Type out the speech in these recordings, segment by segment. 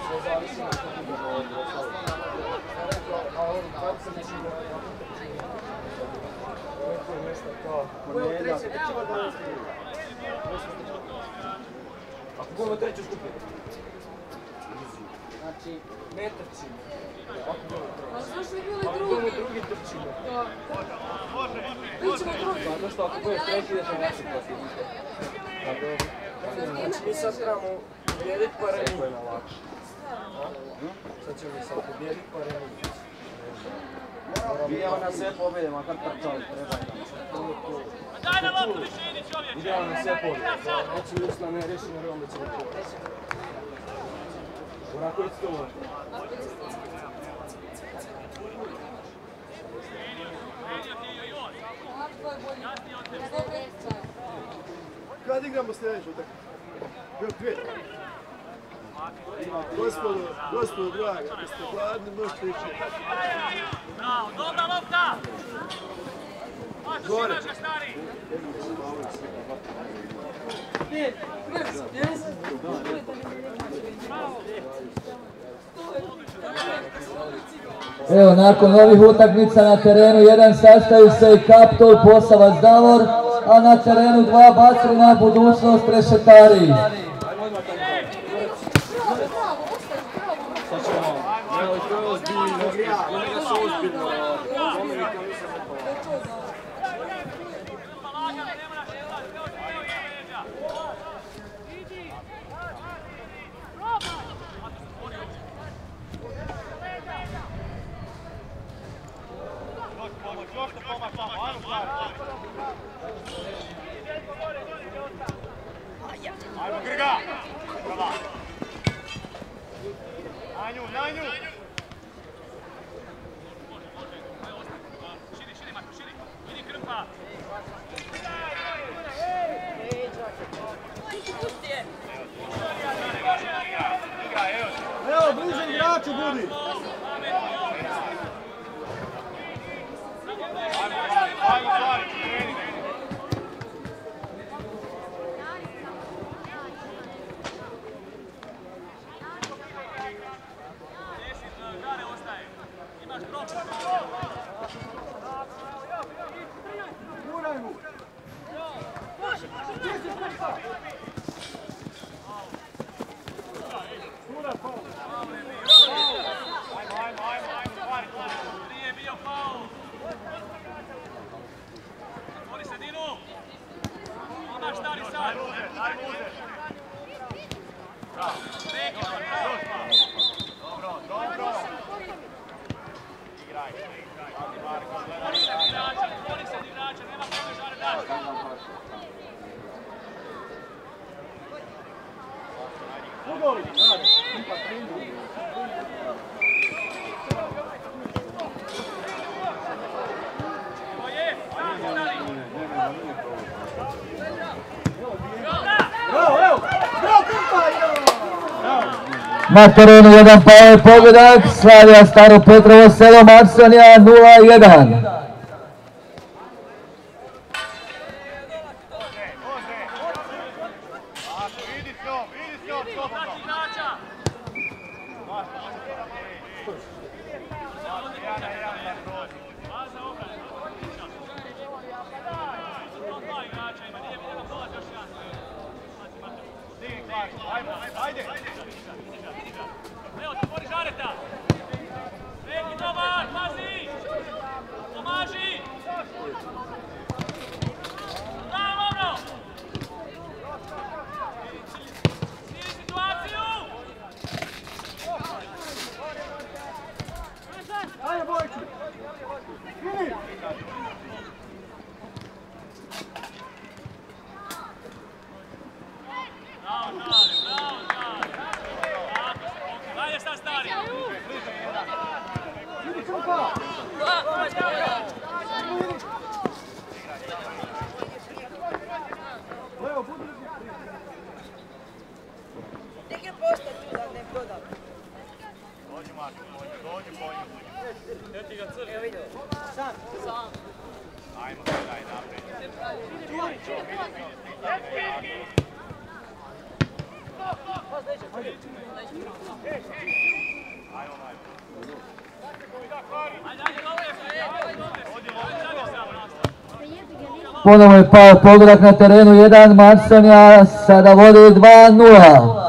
sve zavisi na što budemo ovdje. A on kako se neće govoriti? Ovo je nešto kao ponedjeljak. Ako budemo treću skupinu. Znači, ne trčimo. Ali zašto bi bili drugi? Ako budemo drugi trčimo. Bićemo drugi. Zato što ako budeš treći ideš na naši posljednike. Znači mi sad trebamo pobijediti pa remis. Sad ćemo mi sad pobijediti pa remis. Idemo na sve pobjede, makar trčali, treba nam. Daj na loptu više idi čovječe! Idemo na sve pobjede. Znači Ruslan ne reši na Roma ćemo pobjeti. Oraković to može. Kad igramo sljedeću utakmicu? Dvije. Gospodo draga, ako ste hladni, možete ići. Bravo, dobra lopta! Gore. Evo, nakon ovih utakmica na terenu 1 sastaju se i Kaptol Posavac Davor, a na terenu 2 Batrina Budućnost Rešetari. Ajmo Grga! Brava! Na nju! Širi, Marko, širi! Vidi Krpa! Evo, bliže igraču budi! Ajmo, stvari, treni! Nije bio faul. Otvori sredinu. Ona štari sad. Neki dobro. Igraj. Otvori se igrača, nema kome žare daš. Ugoli! Na terenu 1 power pogodak, Slavija Staro Petrovo Selo Maksonija 0-1. Ajde! Evo, otvori žareta! Neki dobar, pazi! Pomaži! Bravo, bro! Snimi situaciju! Ajde, Bojku! Vidi! Dalje šta stari! Vidi Krpa! Evo, budi! Nek je postao tu da ne prodam. Dođi Marko, dođi po nju. Gdje ti ga crni? Evo vidio. Sam. Ajmo, daj naprijed. Ponovo je pao pogodak na terenu 1, Marsonija sada vodi 2-0.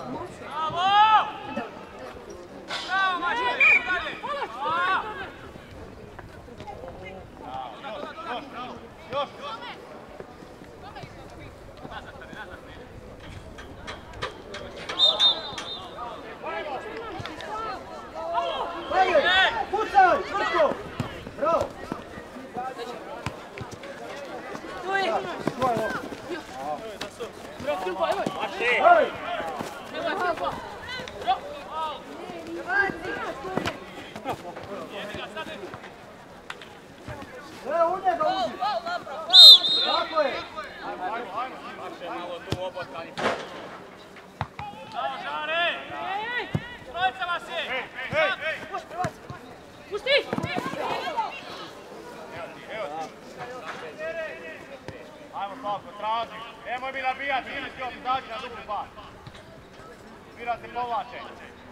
Ajmo Slavko, traži. Nemoj mi nabijati, ili si izađi na dupli pas. Svira se povlače.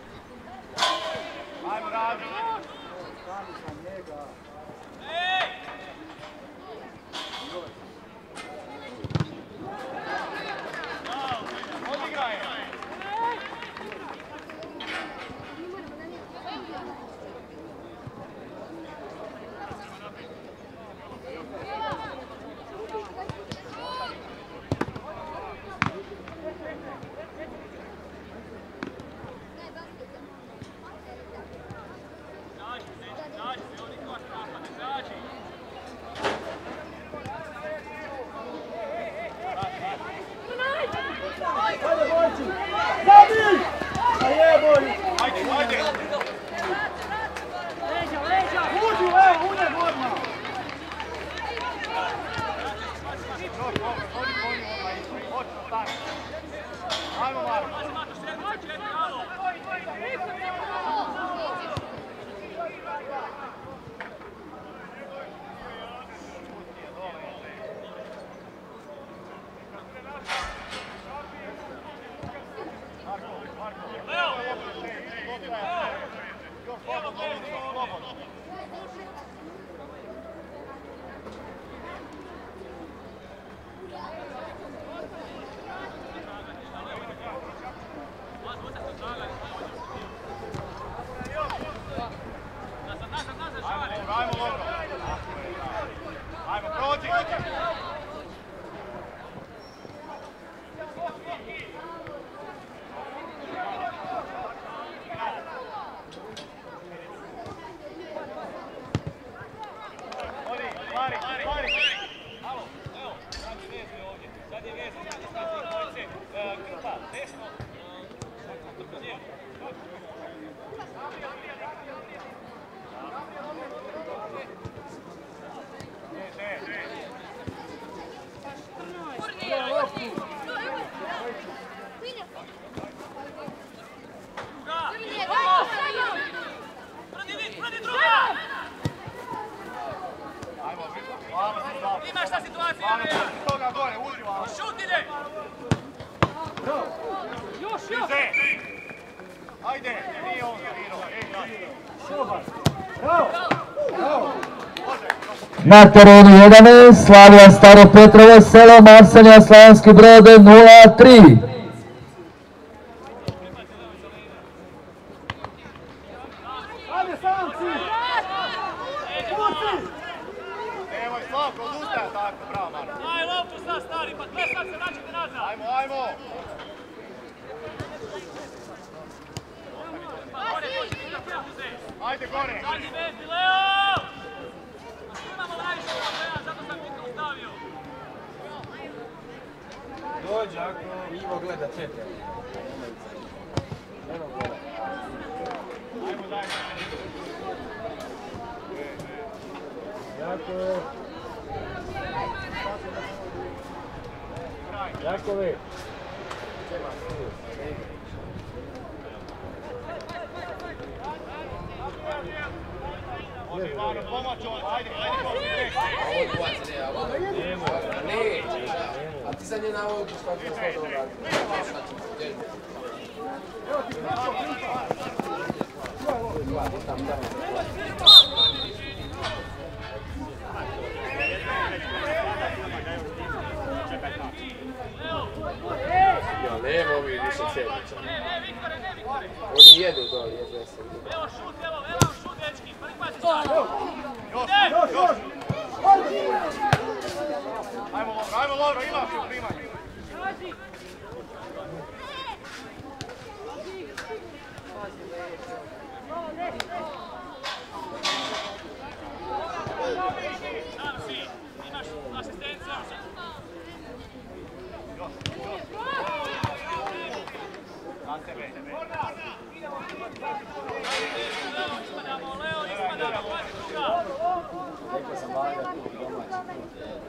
Ajmo radi. Odigraj. Ajmo, prođi! Imaš šta situacija? Toga gore, uživa! Šut ide! Još! Ajde, nije on zavirao. Na terenu 11, Slavija Staro Petrovo selo, Marsonija Slavonski Brod 0-3. Nemoj Slavko, odustaje tako, bravo Marko. Aj, loptu sad stari, pa tle sad se vraćate nazad. Ajmo! Ajde gore! Zadnji vezdi, Leo! Imamo najviše problema, zato sam pitao stavio. Dođe ako Ivo gleda čete. Ajmo dalje! Jakove! Može Ivano pomoći, ajde! A ti sad je na ovu što je Ja, nema ovih više sedmića. Oni jedu doli, jedu se. Evo šut, evo šut, dečki, prihvati sad. Još! Ajmo Lovro, imaš u primanju. Sam si, imaš asistenciju. Na tebe. Ispadamo, Leo, ispadamo, pazi druga. Rekao sam valjda tu domaći.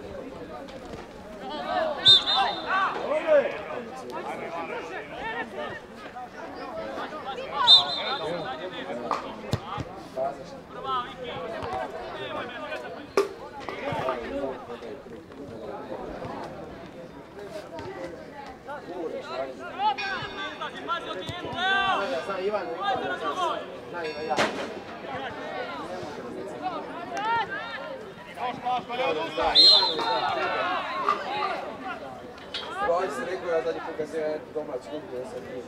Prva, Viki. Nemoj me, pazi od njemu, Leo! Znam Ivan, Pazi na drugoj! znam Ivan ja. Paško, ne odustaj! Baš si rekao ja zadnji put kad se ja domaći kupio sam njim.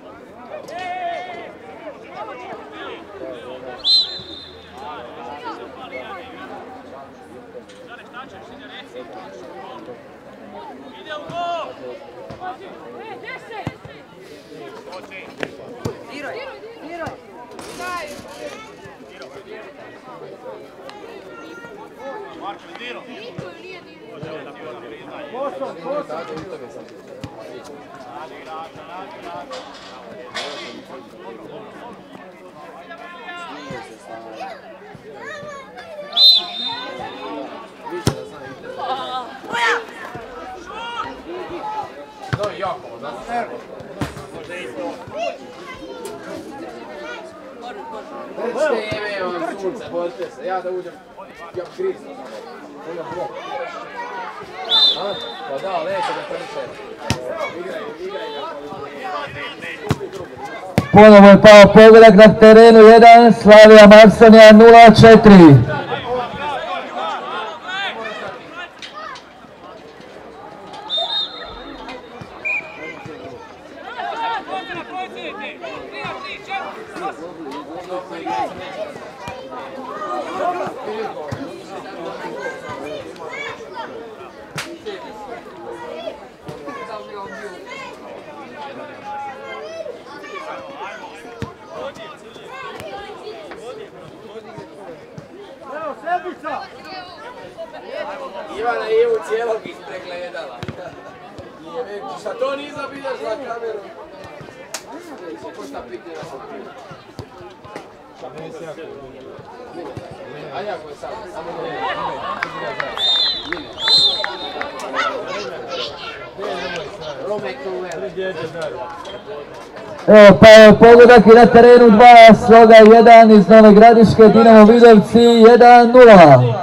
Ide u gol! Diroj! Marko, Diro! No i jako, da se Recite ime, on sunce, borite se, ja da uđem, ja krizu. Pa da, neće da trče. Igraj ga. Ponovo je pao pogodak na terenu 1, Slavija Maksonija 0-4. Ivana je u cijelog ispregledala. Šta to nije zabijaš za kameru? Ko šta pitne na sam prije? A jako je sad, samo ne. Romek Kruver. Evo pao pogodak i na terenu 2, Sloga 1 iz Nove Gradiške, Dinamo Vidovci 1-0.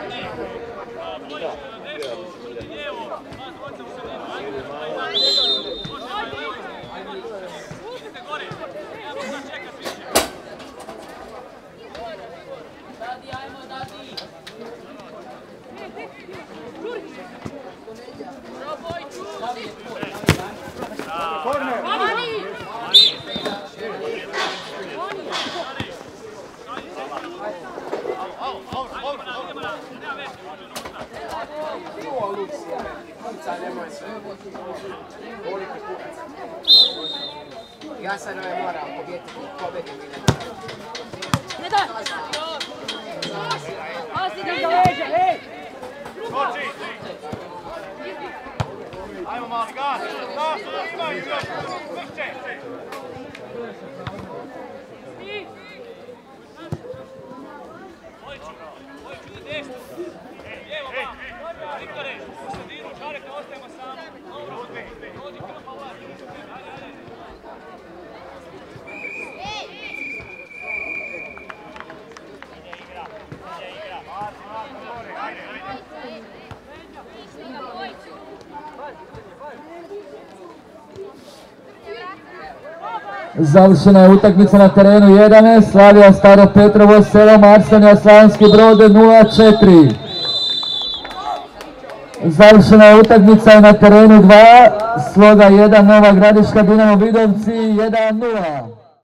Ja sad moram pobjediti Ne daj! Pasi da iza leđa, ej! Skoči! Ajmo mali gas! Gas, ima i još! Vrće! Vojiću ide desno. Evo vam. Viktore, u sredinu, Žarek, ne ostajemo sami. Dobro, rodi krpa vladi. Ajde. Ajde! Završena je utakmica na terenu 1, Slavija Staro Petrovo selo, Marsanija Slavonski Brod 0-4. Završena je utakmica na terenu 2, Sloga 1, Nova Gradiška Dinamo Vidovci 1-0.